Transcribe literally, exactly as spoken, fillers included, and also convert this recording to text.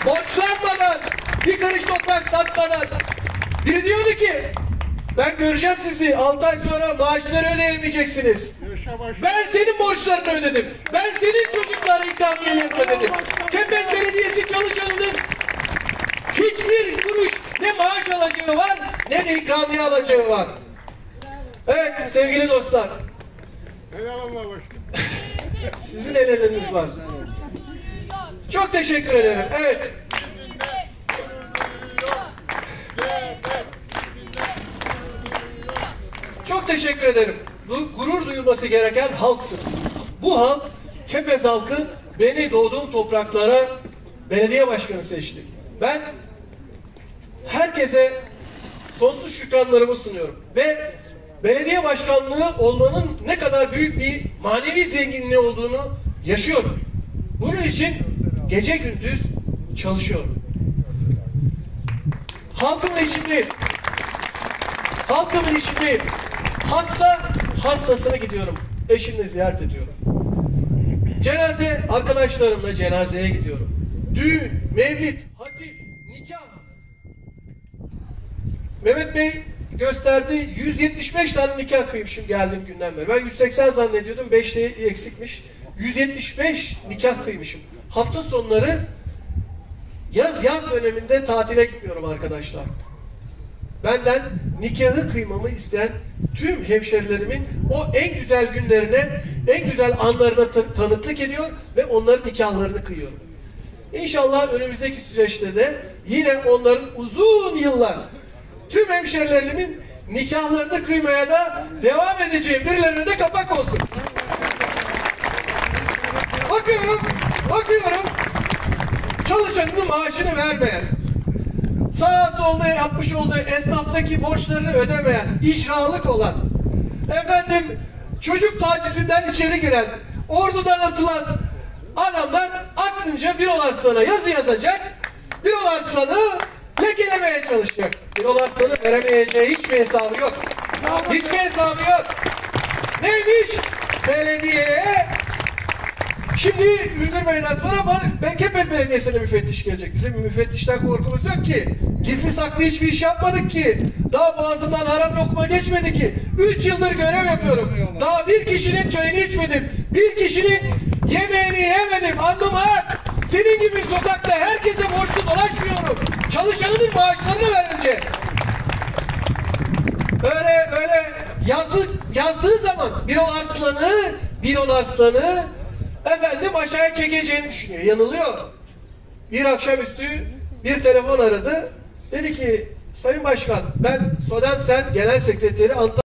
borçlanmadan, bir karış toprak satmadan. Biri diyordu ki, ben göreceğim sizi, altı ay sonra maaşları ödeyemeyeceksiniz. Ben senin borçlarını ödedim. Ben senin çocuklara ikramiyelerini ödedim. Kepez Belediyesi çalışanının hiçbir kuruş ne maaş alacağı var, ne de ikramiye alacağı var. Evet sevgili dostlar. Sizin elleriniz var. Çok teşekkür ederim. Evet. Çok teşekkür ederim. Bu gurur duyulması gereken halktır. Bu halk, Kepez halkı beni doğduğum topraklara belediye başkanı seçti. Ben herkese sonsuz şükranlarımı sunuyorum. Ve belediye başkanlığı olmanın ne kadar büyük bir manevi zenginliği olduğunu yaşıyorum. Bunun için gece gündüz çalışıyorum. Halkımın içindeyim. Halkımın içindeyim. Hasta, hastasına gidiyorum. Eşimle ziyaret ediyorum. Cenaze, arkadaşlarımla cenazeye gidiyorum. Düğün, mevlid, hatip, nikah. Mehmet Bey gösterdi, yüz yetmiş beş tane nikah kıymışım geldiğim günden beri. Ben yüz seksen zannediyordum, beş de eksikmiş. yüz yetmiş beş nikah kıymışım. Hafta sonları yaz yaz döneminde tatile gitmiyorum arkadaşlar. Benden nikahı kıymamı isteyen tüm hemşerilerimin o en güzel günlerine, en güzel anlarına tanıklık ediyor ve onların nikahlarını kıyıyorum. İnşallah önümüzdeki süreçte de yine onların uzun yıllar tüm hemşerilerimin nikahlarını kıymaya da devam edeceğim. Birilerine de kapak olsun. Bakıyorum, bakıyorum. Çalışanının maaşını vermeyen, sağa solda yapmış olduğu esnaftaki borçlarını ödemeyen, icralık olan, efendim çocuk tacizinden içeri giren, ordudan atılan adamlar aklınca Birol Arslan'a yazı yazacak, Birol Arslan'ı lekelemeye çalışacak. Birol Arslan'ı veremeyeceği hiçbir hesabı yok. Hiçbir hesabı yok. Neymiş? Belediyeye şimdi Ülgür Bey'den sonra ben Kepez Belediyesi'ne müfettiş gelecek. Bizim müfettişten korkumuz yok ki. Gizli saklı hiçbir iş yapmadık ki. Daha boğazımdan haram lokma geçmedi ki. Üç yıldır görev yapıyorum. Daha bir kişinin çayını içmedim. Bir kişinin yemeğini yemedim. Andım ha. Senin gibi sokakta herkese borçlu dolaşmıyorum. Çalışanının maaşlarını verince. Öyle öyle yazı, yazdığı zaman Birol Arslan'ı Birol Arslan'ı efendim aşağıya çekeceğini düşünüyor. Yanılıyor. Bir akşamüstü bir telefon aradı. Dedi ki Sayın Başkan ben Sodem Sen Genel Sekreteri Antalya